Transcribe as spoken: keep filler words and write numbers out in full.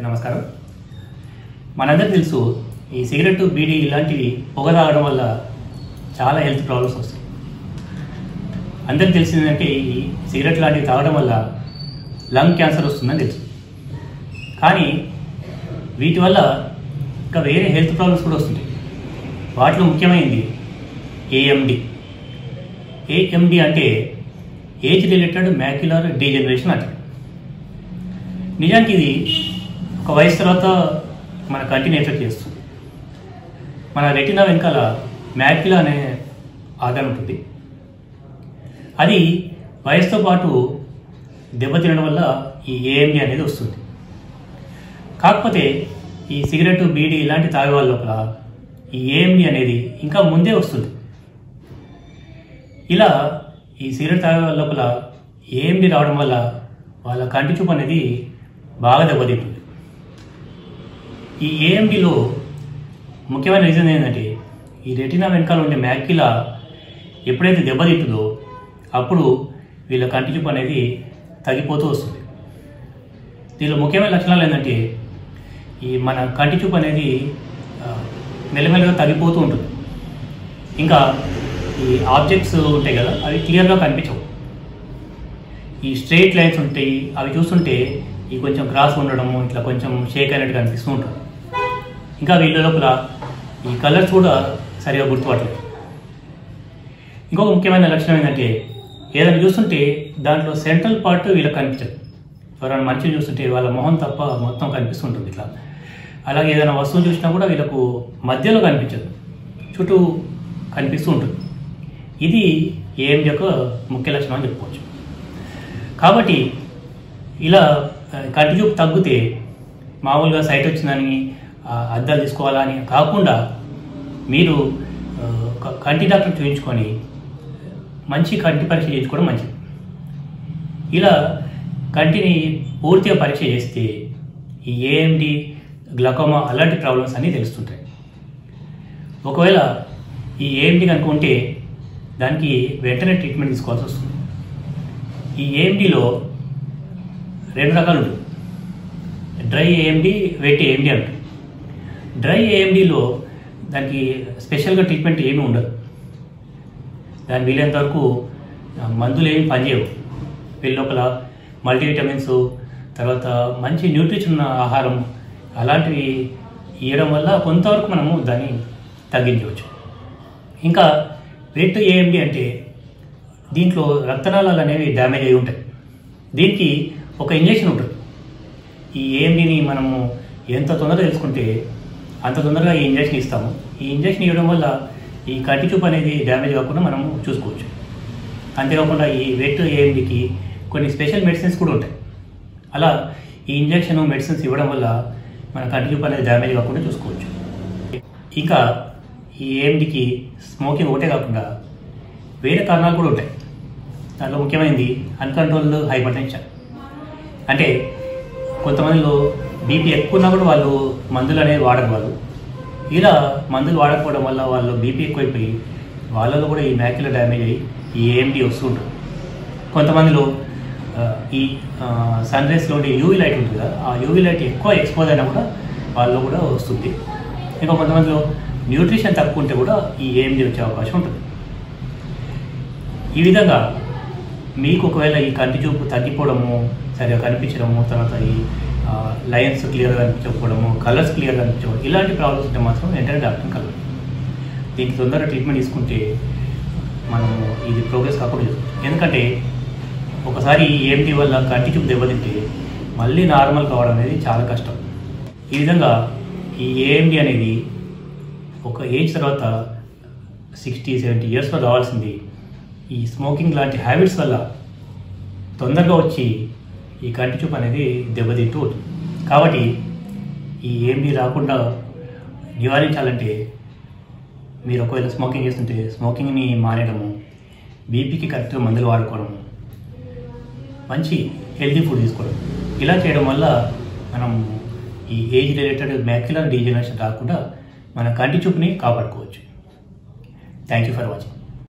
నమస్కారం. మనందరికీ తెలుసు ఈ సిగరెట్ బీడీ ఇలాంటివి పొగ తాగడం వల్ల చాలా హెల్త్ ప్రాబ్లమ్స్ వస్తాయి. అందరికీ తెలిసిందంటే ఈ సిగరెట్ లాంటివి తాగడం వల్ల లంగ్ క్యాన్సర్ వస్తుందని తెలుసు. కానీ వీటి వల్ల ఇంకా వేరే హెల్త్ ప్రాబ్లమ్స్ కూడా వస్తుంటాయి. వాటిలో ముఖ్యమైనది ఏఎండి. ఏఎండి అంటే ఏజ్ రిలేటెడ్ మ్యాక్యులర్ డీజనరేషన్ అంటారు. నిజానికి ఇది ఒక వయసు తర్వాత మన కంటిని ఎఫెక్ట్ చేస్తుంది. మన రెటినా వెనకాల మ్యాక్యులా అనే ఆర్గాన్ ఉంటుంది. అది వయసుతో పాటు దెబ్బతినడం వల్ల ఈ ఏఎండి అనేది వస్తుంది. కాకపోతే ఈ సిగరెట్ బీడీ ఇలాంటి తాగే వాళ్ళ లోపల ఈ ఏఎండి అనేది ఇంకా ముందే వస్తుంది. ఇలా ఈ సిగరెట్ తాగే వాళ్ళ లోపల ఏఎండి రావడం వల్ల వాళ్ళ కంటి చూపు అనేది బాగా దెబ్బతింటుంది. ఈ ఏఎండిలో ముఖ్యమైన రీజన్ ఏంటంటే ఈ రెటినా వెనకాల ఉండే మ్యాక్యులా ఎప్పుడైతే దెబ్బతింటుందో అప్పుడు వీళ్ళ కంటి చూపు అనేది తగ్గిపోతూ వస్తుంది. దీనిలో ముఖ్యమైన లక్షణాలు ఏంటంటే ఈ మన కంటి చూపు అనేది మెల్లమెల్లగా తగ్గిపోతూ ఉంటుంది. ఇంకా ఈ ఆబ్జెక్ట్స్ ఉంటాయి కదా, అవి క్లియర్గా కనిపించవు. ఈ స్ట్రెయిట్ లైన్స్ ఉంటాయి, అవి చూస్తుంటే ఈ కొంచెం క్రాస్ ఉండడము, ఇట్లా కొంచెం షేక్ అయినట్టు కనిపిస్తూ ఉంటుంది. ఇంకా వీళ్ళ లోపల ఈ కలర్స్ కూడా సరిగా గుర్తుపట్టలేదు. ఇంకొక ముఖ్యమైన లక్షణం ఏంటంటే ఏదైనా చూస్తుంటే దాంట్లో సెంట్రల్ పార్ట్ వీళ్ళకి కనిపించదు. ఎవరైనా మనిషిని చూస్తుంటే వాళ్ళ మొహం తప్ప మొత్తం కనిపిస్తుంటుంది ఇట్లా. అలాగే ఏదైనా వస్తువులు చూసినా కూడా వీళ్ళకు మధ్యలో కనిపించదు, చుట్టూ కనిపిస్తూ ఉంటుంది. ఇది ఏం యొక్క ముఖ్య లక్షణం అని చెప్పుకోవచ్చు. కాబట్టి ఇలా కంటి చూపు తగ్గితే మామూలుగా సైట్ వచ్చిందని అద్దాలు తీసుకోవాలా అని కాకుండా మీరు కంటి డాక్టర్ చూపించుకొని మంచి కంటి పరీక్ష చేయించుకోవడం మంచిది. ఇలా కంటిని పూర్తిగా పరీక్ష చేస్తే ఈ ఏఎండి, గ్లకోమా అలాంటి ప్రాబ్లమ్స్ అన్నీ తెలుస్తుంటాయి. ఒకవేళ ఈ ఏఎండి కనుక ఉంటే దానికి వెంటనే ట్రీట్మెంట్ తీసుకోవాల్సి వస్తుంది. ఈ ఏఎండిలో రెండు రకాలు ఉంటుంది. డ్రై ఏఎండి, వెట్ ఏఎండి అంటారు. డ్రై ఏఎండిలో దానికి స్పెషల్గా ట్రీట్మెంట్ ఏమీ ఉండదు. దాని వీలైనంత వరకు మందులు ఏమి పనిచేయవు. వీళ్ళ లోపల మల్టీవిటమిన్స్, తర్వాత మంచి న్యూట్రిషన్ ఉన్న ఆహారం అలాంటివి ఇవ్వడం వల్ల కొంతవరకు మనము దాన్ని తగ్గించవచ్చు. ఇంకా వెట్ ఏఎండి అంటే దీంట్లో రక్తనాళాలు అనేవి డ్యామేజ్ అయి ఉంటాయి. దీనికి ఒక ఇంజెక్షన్ ఉంటుంది. ఈ ఏఎండిని మనము ఎంత తొందరగా తెలుసుకుంటే అంత తొందరగా ఈ ఇంజెక్షన్ ఇస్తాము. ఈ ఇంజెక్షన్ ఇవ్వడం వల్ల ఈ కంటి చూపు అనేది డ్యామేజ్ కాకుండా మనము చూసుకోవచ్చు. అంతేకాకుండా ఈ వెట్ ఏఎండికి కొన్ని స్పెషల్ మెడిసిన్స్ కూడా ఉంటాయి. అలా ఈ ఇంజెక్షన్ మెడిసిన్స్ ఇవ్వడం వల్ల మన కంటి చూపు అనేది డ్యామేజ్ కాకుండా చూసుకోవచ్చు. ఇంకా ఈ ఏఎండికి స్మోకింగ్ ఒకటే కాకుండా వేరే కారణాలు కూడా ఉంటాయి. దాంట్లో ముఖ్యమైనది అన్కంట్రోల్డ్ హైపర్ టెన్షన్. అంటే కొంతమందిలో బీపీ ఎక్కువ ఉన్నా కూడా వాళ్ళు మందులు అనేవి వాడరు. వాళ్ళు ఇలా మందులు వాడకపోవడం వల్ల వాళ్ళు బీపీ ఎక్కువైపోయి వాళ్ళలో కూడా ఈ మ్యాక్యులర్ డ్యామేజ్ అయ్యి ఈ ఏఎండి వస్తూ ఉంటుంది. కొంతమందిలో ఈ సన్ రేస్లో ఉండే యూవీ లైట్ ఉంటుంది కదా, ఆ యూవీ లైట్ ఎక్కువ ఎక్స్పోజ్ అయినా కూడా వాళ్ళలో కూడా వస్తుంది. ఇంకా కొంతమందిలో న్యూట్రిషన్ తక్కువ ఉంటే కూడా ఈ ఏఎండి వచ్చే అవకాశం ఉంటుంది. ఈ విధంగా మీకు ఒకవేళ ఈ కంటి చూపు తగ్గిపోవడము, సరిగా కనిపించడము, తర్వాత ఈ లైన్స్ క్లియర్గా కనిపించకపోవడము, కలర్స్ క్లియర్గా కనిపించడం, ఇలాంటి ప్రాబ్లమ్స్ ఉంటే మాత్రం వెంటనే డాక్టర్ని కలవాలి. దీనికి తొందరగా ట్రీట్మెంట్ తీసుకుంటే మనము ఇది ప్రోగ్రెస్ కాకుండా చూస్తాం. ఎందుకంటే ఒకసారి ఈ ఏఎండి వల్ల కంటి చూపు దెబ్బతింటే మళ్ళీ నార్మల్ కావడం అనేది చాలా కష్టం. ఈ విధంగా ఈ ఏఎండి అనేది ఒక ఏజ్ తర్వాత సిక్స్టీ సెవెంటీ ఇయర్స్లో రావాల్సింది ఈ స్మోకింగ్ లాంటి హ్యాబిట్స్ వల్ల తొందరగా వచ్చి ఈ కంటి చూపు అనేది దెబ్బతింటూ ఉంటుంది. కాబట్టి ఈ ఏఎండి రాకుండా నివారించాలంటే మీరు ఒకవేళ స్మోకింగ్ చేస్తుంటే స్మోకింగ్ని మానేయడము, బీపీకి కరెక్ట్గా మందులు వాడుకోవడము, మంచి హెల్తీ ఫుడ్ తీసుకోవడం, ఇలా చేయడం వల్ల మనం ఈ ఏజ్ రిలేటెడ్ మ్యాక్యులర్ డీజనరేషన్ రాకుండా మన కంటి చూపుని కాపాడుకోవచ్చు. Thank you for watching.